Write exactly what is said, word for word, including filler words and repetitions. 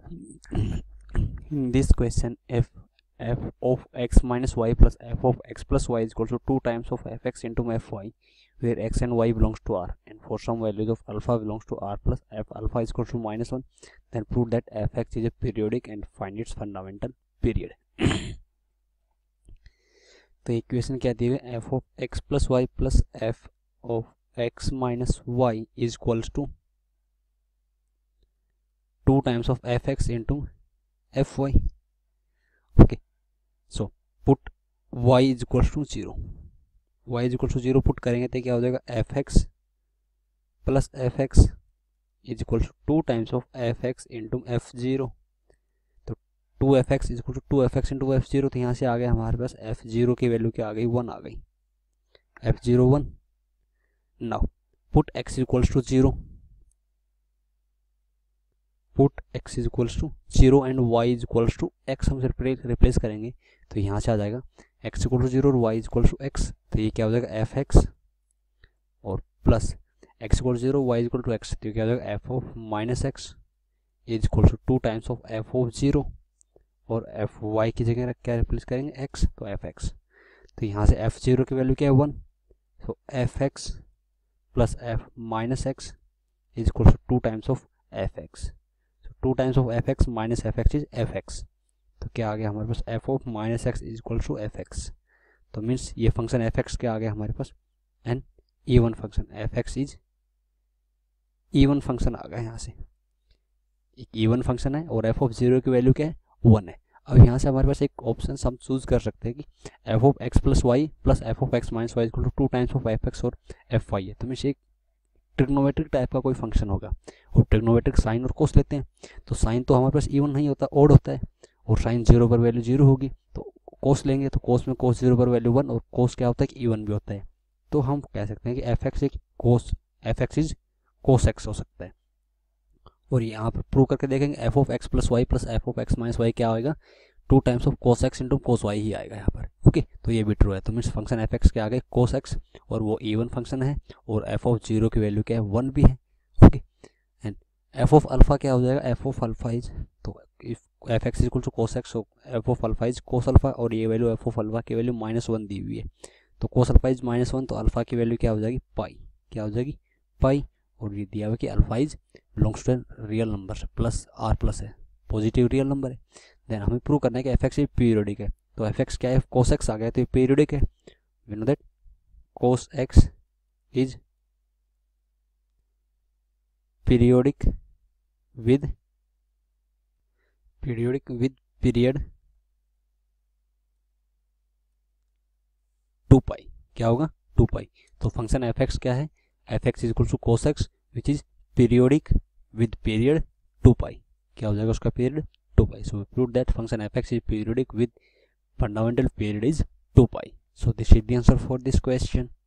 In this question, f f of x minus y plus f of x plus y is equal to two times of fx into fy, where x and y belongs to R, and for some values of alpha belongs to R plus f alpha is equal to minus one, then prove that fx is a periodic and find its fundamental period. तो equation क्या दी हुई है, f of x plus y plus f of x minus y is equals to two times of fx into fy. Okay, so put y is equals to zero. y is equals to zero put करेंगे तो क्या हो जाएगा, fx plus fx is equals to two times of fx into f zero. तो two F X is equal to two F X into F zero, तो यहाँ से आ गया हमारे पास f जीरो की वैल्यू क्या आ गई, वन आ गई, f zero one. Now put x is equals to zero, put x is equals to zero and y is equals to x हम रिप्लेस करेंगे तो यहाँ से आ जाएगा x इक्वल टू जीरो और y is equal to x, तो ये क्या हो जाएगा एफ एक्स और plus x equal to zero y is equal to x, तो ये क्या हो जाएगा f of minus X is equal to two times of f of zero, और एफ वाई की जगह क्या रिप्लेस करेंगे x, तो एफ एक्स. तो यहाँ से एफ जीरो की वैल्यू क्या है वन, तो F X plus F minus X is equal to two times of F X. Two times of F X minus F X is F X, तो क्या आ गया हमारे पास F of minus X is equal to F X. तो means ये function F X क्या आ गया हमारे पास, an even function, F X is even function आ गया. यहाँ से एक इवन फंक्शन है और एफ ऑफ जीरो की वैल्यू क्या है, वन है. अब यहाँ से हमारे पास एक ऑप्शन हम चूज कर सकते हैं कि F of X plus Y plus F of X minus Y equal to two times of F X और एफ वाई है. तो मीन्स एक ट्रिग्नोमेट्रिक टाइप का कोई फंक्शन होगा, और ट्रिग्नोमेट्रिक साइन और कोस लेते हैं, तो साइन तो हमारे पास इवन नहीं होता, ओड होता है, और साइन जीरो पर वैल्यू जीरो होगी, तो कोस लेंगे तो कोस में कोस जीरो पर वैल्यू वन, और कोस क्या होता है कि इवन भी होता है. तो हम कह सकते हैं कि एफ एक्स एक cos F X is cos X हो सकता है. और यहाँ पर प्रूव करके देखेंगे F of X plus Y plus F of X minus Y क्या आएगा, two times of cos X into cos Y ही आएगा यहाँ पर. ओके, तो ये भी ट्रू है. तो मीन्स फंक्शन एफ एक्स क्या आ गया, कोस एक्स, और वो इवन फंक्शन है, और एफ ऑफ जीरो की वैल्यू क्या है, वन भी है. Okay, and F of alpha क्या हो जाएगा, एफ ऑफ अल्फा इज, तो if F X equal to cos X, F of alpha is cos alpha, और ये वैल्यू एफ ऑफ अल्फा की वैल्यू माइनस वन दी हुई है, तो cos alpha is minus one, तो अल्फा की वैल्यू क्या हो जाएगी, पाई, क्या हो जाएगी पाई. और ये दिया हुआ कि alpha is belongs to real number plus R plus है, पॉजिटिव रियल नंबर है. देन हमें प्रूव करना है कि एफ एक्स पीरियोडिक है, तो एफ एक्स क्या है, कोस एक्स आ गया, तो ये पीरियोडिक है. We know that cos X is periodic with periodic with period two pi, क्या होगा टू पाई. तो फंक्शन एफ एक्स क्या है, F X is equal to cos X which is periodic with period two pi, क्या हो जाएगा उसका period two pi. So we proved that function f(x) is periodic with fundamental period is two pi. So this is the answer for this question.